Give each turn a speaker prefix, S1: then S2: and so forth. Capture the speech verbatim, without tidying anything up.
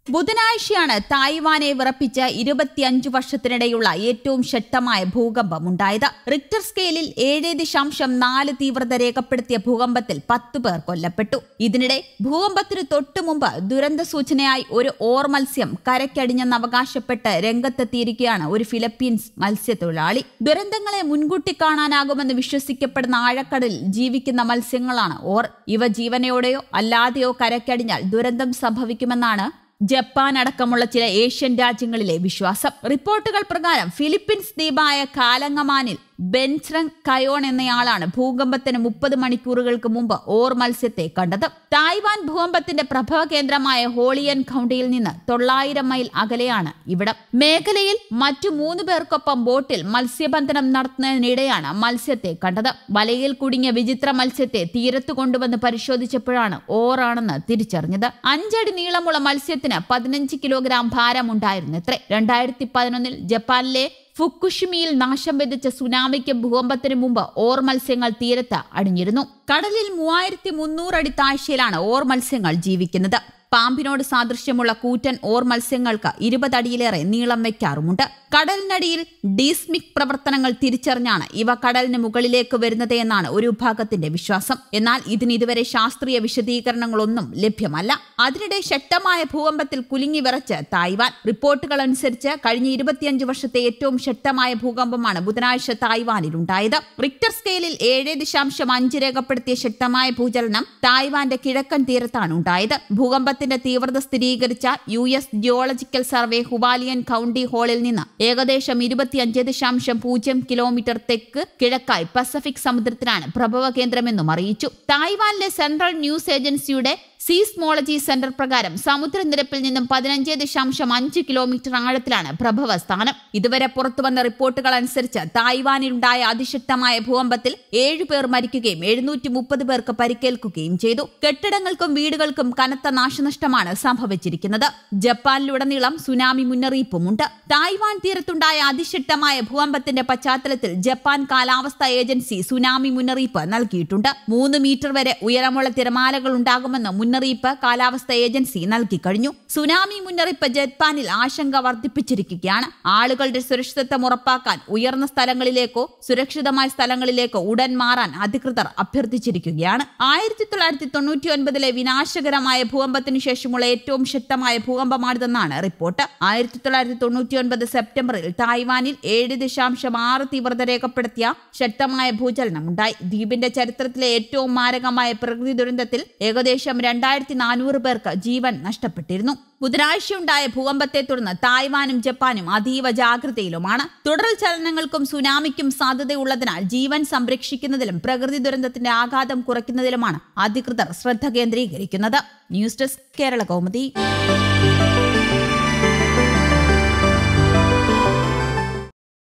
S1: ബുധനാഴ്ചയാണ് തായ്വാനെ വിറപ്പിച്ച ഇരുപത്തിയഞ്ചു വർഷത്തിനിടെയുള്ള ഏറ്റവും ശക്തമായ ഭൂകമ്പമുണ്ടായത്. റിക്ടർ സ്കെയിലിൽ ഏഴ് ദശാംശം നാല് തീവ്രത രേഖപ്പെടുത്തിയ ഭൂകമ്പത്തിൽ പത്തു പേർ കൊല്ലപ്പെട്ടു. ഇതിനിടെ ഭൂകമ്പത്തിനു തൊട്ടുമുമ്പ് ദുരന്ത സൂചനയായി ഒരു ഓർ മത്സ്യം കരയ്ക്കടിഞ്ഞെന്ന് അവകാശപ്പെട്ട് രംഗത്തെത്തിയിരിക്കുകയാണ് ഒരു ഫിലിപ്പീൻസ് മത്സ്യത്തൊഴിലാളി. ദുരന്തങ്ങളെ മുൻകൂട്ടി കാണാനാകുമെന്ന് വിശ്വസിക്കപ്പെടുന്ന ആഴക്കടലിൽ ജീവിക്കുന്ന മത്സ്യങ്ങളാണ് ഓർ. ഇവ ജീവനോടെയോ അല്ലാതെയോ കരയ്ക്കടിഞ്ഞാൽ ദുരന്തം സംഭവിക്കുമെന്നാണ് ജപ്പാൻ അടക്കമുള്ള ചില ഏഷ്യൻ രാജ്യങ്ങളിലെ വിശ്വാസം. റിപ്പോർട്ടുകൾ പ്രകാരം ഫിലിപ്പീൻസ് ദ്വീപായ കാലങ്ങമാനിൽ ബെൻസ്രങ് കയോൺ എന്നയാളാണ് ഭൂകമ്പത്തിന് മുപ്പത് മണിക്കൂറുകൾക്ക് മുമ്പ് ഓർ മത്സ്യത്തെ കണ്ടത്. തായ്വാൻ ഭൂകമ്പത്തിന്റെ പ്രഭവ കേന്ദ്രമായ ഹോളിയൻ കൗണ്ടിയിൽ നിന്ന് തൊള്ളായിരം മൈൽ അകലെയാണ് ഇവിടം. മേഖലയിൽ മറ്റു മൂന്ന് പേർക്കൊപ്പം ബോട്ടിൽ മത്സ്യബന്ധനം നടത്തുന്നതിനിടെയാണ് മത്സ്യത്തെ കണ്ടത്. വലയിൽ കുടുങ്ങിയ വിചിത്ര മത്സ്യത്തെ തീരത്ത് കൊണ്ടുവന്ന് പരിശോധിച്ചപ്പോഴാണ് ഓറാണെന്ന് തിരിച്ചറിഞ്ഞത്. അഞ്ചടി നീളമുള്ള മത്സ്യത്തിന് പതിനഞ്ച് കിലോഗ്രാം ഭാരമുണ്ടായിരുന്നത്രേ. രണ്ടായിരത്തി പതിനൊന്നിൽ ജപ്പാനിലെ ഫുക്കുഷിമിയിൽ നാശം വിതച്ച സുനാമിക്ക് ഭൂകമ്പത്തിന് മുമ്പ് ഓർ മത്സ്യങ്ങൾ തീരത്ത് അടിഞ്ഞിരുന്നു. കടലിൽ മൂവായിരത്തി മുന്നൂറ് അടി താഴ്ചയിലാണ് ഓർ മത്സ്യങ്ങൾ ജീവിക്കുന്നത്. പാമ്പിനോട് സാദൃശ്യമുള്ള കൂറ്റൻ ഓർ മത്സ്യങ്ങൾക്ക് ഇരുപത് അടിയിലേറെ നീളം വയ്ക്കാറുമുണ്ട്. കടലിനടിയിൽ ഡീസ്മിക് പ്രവർത്തനങ്ങൾ തിരിച്ചറിഞ്ഞാണ് ഇവ കടലിന് മുകളിലേക്ക് വരുന്നത് എന്നാണ് ഒരു വിഭാഗത്തിന്റെ വിശ്വാസം. എന്നാൽ ഇതിന് ഇതുവരെ ശാസ്ത്രീയ വിശദീകരണങ്ങളൊന്നും ലഭ്യമല്ല. അതിനിടെ ശക്തമായ ഭൂകമ്പത്തിൽ കുലുങ്ങി വിറച്ച് തായ്വാൻ. റിപ്പോർട്ടുകൾ അനുസരിച്ച് കഴിഞ്ഞ ഇരുപത്തിയഞ്ച് വർഷത്തെ ഏറ്റവും ശക്തമായ ഭൂകമ്പമാണ് ബുധനാഴ്ച തായ്വാനിലുണ്ടായത്. റിക്ടർ സ്കെയിലിൽ ഏഴ് ദശാംശം അഞ്ച് രേഖപ്പെടുത്തിയ ശക്തമായ ഭൂചലനം തായ്വാന്റെ കിഴക്കൻ തീരത്താണ് ഉണ്ടായത്. ഭൂകമ്പത്തിന്റെ തീവ്രത സ്ഥിരീകരിച്ച U S geological survey Hualien county ഹാളിൽ നിന്ന് ഏകദേശം ഇരുപത്തിയഞ്ച് ദശാംശം പൂജ്യം കിലോമീറ്റർ തെക്ക് കിഴക്കായി പസഫിക് സമുദ്രത്തിലാണ് പ്രഭവ കേന്ദ്രമെന്നും അറിയിച്ചു. തായ്വാനിലെ സെൻട്രൽ ന്യൂസ് ഏജൻസിയുടെ സീസ്മോളജി സെന്റർ പ്രകാരം സമുദ്രനിരപ്പിൽ നിന്നും പതിനഞ്ച് ദശാംശം അഞ്ച് കിലോമീറ്റർ ആഴത്തിലാണ് പ്രഭവ സ്ഥാനം. ഇതുവരെ പുറത്തുവന്ന റിപ്പോർട്ടുകൾ അനുസരിച്ച് തായ്വാനിലുണ്ടായ അതിശക്തമായ ഭൂകമ്പത്തിൽ ഏഴു പേർ മരിക്കുകയും എഴുന്നൂറ്റി മുപ്പത് പേർക്ക് പരിക്കേൽക്കുകയും ചെയ്തു. കെട്ടിടങ്ങൾക്കും വീടുകൾക്കും കനത്ത നാശനഷ്ടമാണ് സംഭവിച്ചിരിക്കുന്നത്. ജപ്പാനിലുടനീളം സുനാമി മുന്നറിയിപ്പുമുണ്ട്. തായ്വാൻ തീരത്തുണ്ടായ അതിശക്തമായ ഭൂകമ്പത്തിന്റെ പശ്ചാത്തലത്തിൽ ജപ്പാൻ കാലാവസ്ഥാ ഏജൻസി സുനാമി മുന്നറിയിപ്പ് നൽകിയിട്ടുണ്ട്. മൂന്ന് മീറ്റർ വരെ ഉയരമുള്ള തിരമാലകൾ ഉണ്ടാകുമെന്ന് മുന്നറിയിപ്പ് കാലാവസ്ഥാ ഏജൻസി നൽകി കഴിഞ്ഞു. സുനാമി മുന്നറിയിപ്പ് ജപ്പാനിൽ ആശങ്ക വർദ്ധിപ്പിച്ചിരിക്കുകയാണ്. ആളുകളുടെ സുരക്ഷിതത്വം ഉറപ്പാക്കാൻ ഉയർന്ന സ്ഥലങ്ങളിലേക്കോ സുരക്ഷിതമായ സ്ഥലങ്ങളിലേക്കോ ഉടൻ മാറാൻ അധികൃതർ അഭ്യർത്ഥിച്ചിരിക്കുകയാണ്. ആയിരത്തി തൊള്ളായിരത്തി തൊണ്ണൂറ്റി ഒൻപതിലെ വിനാശകരമായ ഭൂകമ്പത്തിനു ശേഷമുള്ള ഏറ്റവും ശക്തമായ ഭൂകമ്പമാണിതെന്നാണ് റിപ്പോർട്ട്. ആയിരത്തി തൊള്ളായിരത്തി തൊണ്ണൂറ്റി ഒൻപത് സെപ്റ്റംബറിൽ തായ്വാനിൽ ഏഴ് ദശാംശം ആറ് തീവ്രത രേഖപ്പെടുത്തിയ ശക്തമായ ഭൂചലനമുണ്ടായി. ദ്വീപിന്റെ ചരിത്രത്തിലെ ഏറ്റവും മാരകമായ പ്രകൃതി ദുരന്തത്തിൽ ഏകദേശം രണ്ടായിരത്തി നാനൂറ് പേർക്ക് ജീവൻ നഷ്ടപ്പെട്ടിരുന്നു. ബുധനാഴ്ചയുണ്ടായ ഭൂകമ്പത്തെ തുടർന്ന് തായ്വാനും ജപ്പാനും അതീവ ജാഗ്രതയിലുമാണ്. തുടർ ചലനങ്ങൾക്കും സുനാമിക്കും സാധ്യതയുള്ളതിനാൽ ജീവൻ സംരക്ഷിക്കുന്നതിലും പ്രകൃതി ദുരന്തത്തിന്റെ ആഘാതം കുറയ്ക്കുന്നതിലുമാണ് അധികൃതർ ശ്രദ്ധ കേന്ദ്രീകരിക്കുന്നത്. News desk Kerala Kaumudi.